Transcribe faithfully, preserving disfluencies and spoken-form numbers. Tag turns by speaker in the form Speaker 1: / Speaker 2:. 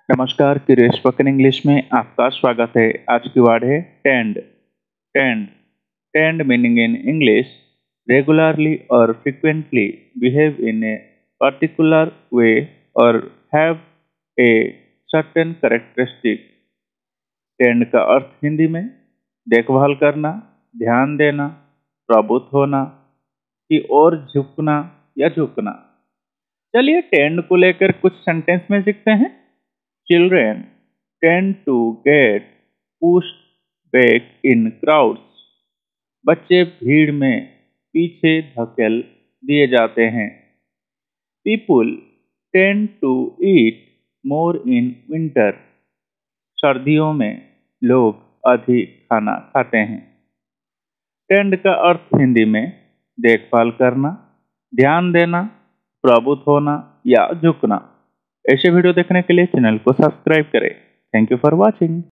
Speaker 1: नमस्कार, curious spoken English में आपका स्वागत है। आज की वर्ड है tend. Tend tend meaning in English regularly और frequently behave in a particular way और have a certain characteristic. Tend का अर्थ हिंदी में देखभाल करना, ध्यान देना, प्रभुत्व होना की ओर झुकना या झुकना। चलिए टेंड को लेकर कुछ सेंटेंस में सीखते हैं। Children tend to get pushed back in crowds. बच्चे भीड़ में पीछे धकेल दिए जाते हैं। People tend to eat more in winter. सर्दियों में लोग अधिक खाना खाते हैं। टेंड का अर्थ हिंदी में देखभाल करना, ध्यान देना, प्रभुत्व होना या झुकना। ऐसे वीडियो देखने के लिए चैनल को सब्सक्राइब करें। Thank you for watching.